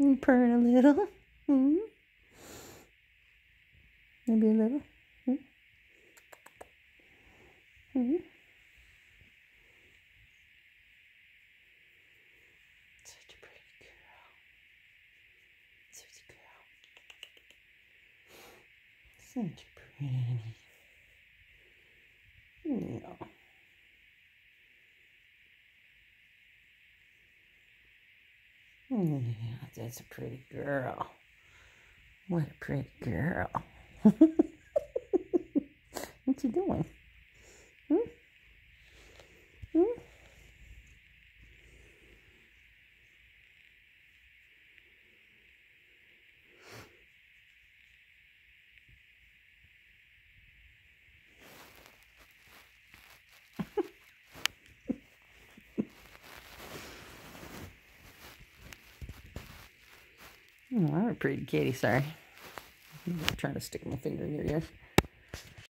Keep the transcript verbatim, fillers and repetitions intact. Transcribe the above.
You purring a little. Hmm? Maybe a little. Hmm? Hmm? Such a pretty girl. Such a girl. Such pretty. No. Yeah, that's a pretty girl. What a pretty girl. What you doing? Hmm? Hmm? Oh, I'm a pretty kitty, sorry. I'm trying to stick my finger in your ear.